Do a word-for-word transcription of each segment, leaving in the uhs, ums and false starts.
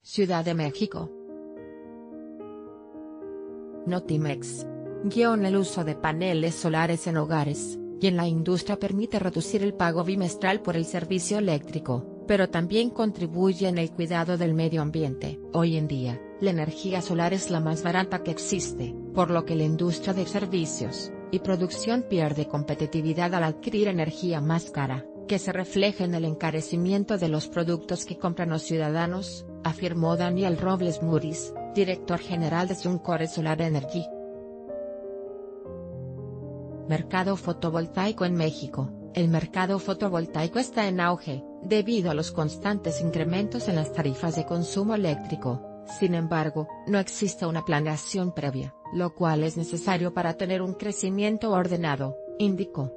Ciudad de México. Notimex. Guión El uso de paneles solares en hogares y en la industria permite reducir el pago bimestral por el servicio eléctrico, pero también contribuye en el cuidado del medio ambiente. Hoy en día, la energía solar es la más barata que existe, por lo que la industria de servicios y producción pierde competitividad al adquirir energía más cara, que se refleja en el encarecimiento de los productos que compran los ciudadanos, afirmó Daniel Robles Muris, director general de Suncor Solar Energy. Mercado fotovoltaico en México. El mercado fotovoltaico está en auge, debido a los constantes incrementos en las tarifas de consumo eléctrico. Sin embargo, no existe una planeación previa, lo cual es necesario para tener un crecimiento ordenado, indicó.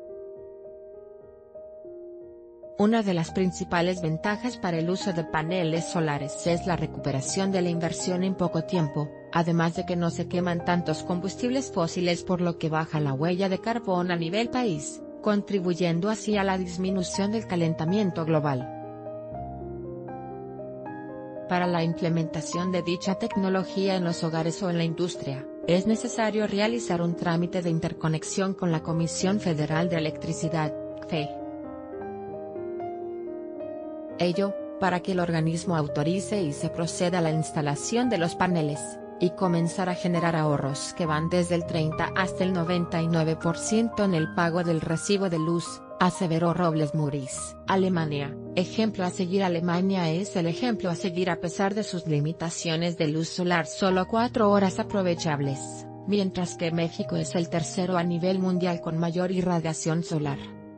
Una de las principales ventajas para el uso de paneles solares es la recuperación de la inversión en poco tiempo, además de que no se queman tantos combustibles fósiles por lo que baja la huella de carbono a nivel país, contribuyendo así a la disminución del calentamiento global. Para la implementación de dicha tecnología en los hogares o en la industria, es necesario realizar un trámite de interconexión con la Comisión Federal de Electricidad, C F E. Ello, para que el organismo autorice y se proceda a la instalación de los paneles, y comenzar a generar ahorros que van desde el treinta hasta el noventa y nueve por ciento en el pago del recibo de luz, aseveró Robles Muris. Alemania, ejemplo a seguir. Alemania es el ejemplo a seguir a pesar de sus limitaciones de luz solar, solo cuatro horas aprovechables, mientras que México es el tercero a nivel mundial con mayor irradiación solar.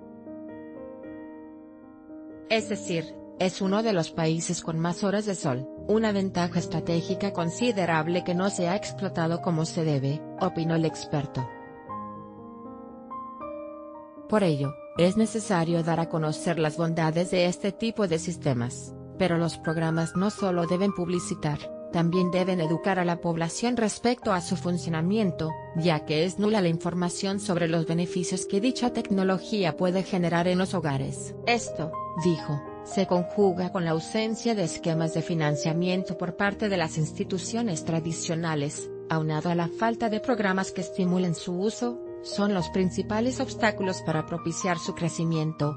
Es decir, es uno de los países con más horas de sol, una ventaja estratégica considerable que no se ha explotado como se debe, opinó el experto. Por ello, es necesario dar a conocer las bondades de este tipo de sistemas, pero los programas no solo deben publicitar, también deben educar a la población respecto a su funcionamiento, ya que es nula la información sobre los beneficios que dicha tecnología puede generar en los hogares. Esto, dijo, se conjuga con la ausencia de esquemas de financiamiento por parte de las instituciones tradicionales, aunado a la falta de programas que estimulen su uso, son los principales obstáculos para propiciar su crecimiento.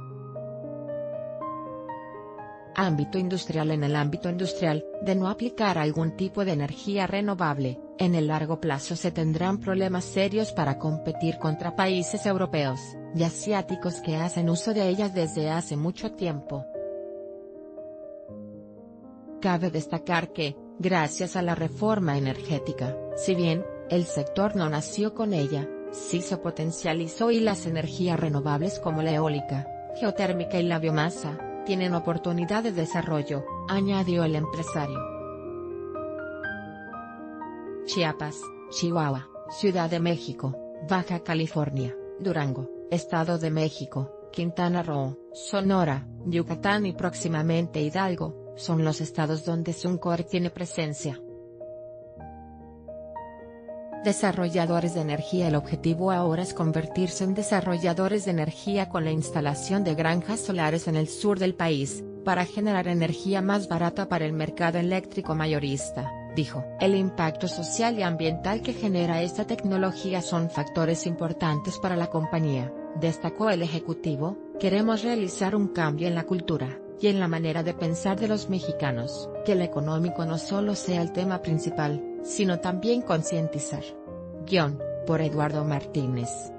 Ámbito industrial. En el ámbito industrial, de no aplicar algún tipo de energía renovable, en el largo plazo se tendrán problemas serios para competir contra países europeos y asiáticos que hacen uso de ellas desde hace mucho tiempo. Cabe destacar que, gracias a la reforma energética, si bien, el sector no nació con ella, sí se potencializó y las energías renovables como la eólica, geotérmica y la biomasa, tienen oportunidad de desarrollo, añadió el empresario. Chiapas, Chihuahua, Ciudad de México, Baja California, Durango, Estado de México, Quintana Roo, Sonora, Yucatán y próximamente Hidalgo, son los estados donde Suncor tiene presencia. Desarrolladores de energía. El objetivo ahora es convertirse en desarrolladores de energía con la instalación de granjas solares en el sur del país, para generar energía más barata para el mercado eléctrico mayorista, dijo. El impacto social y ambiental que genera esta tecnología son factores importantes para la compañía, destacó el ejecutivo. Queremos realizar un cambio en la cultura y en la manera de pensar de los mexicanos, que el económico no solo sea el tema principal, sino también concientizar. Guión, por Eduardo Martínez.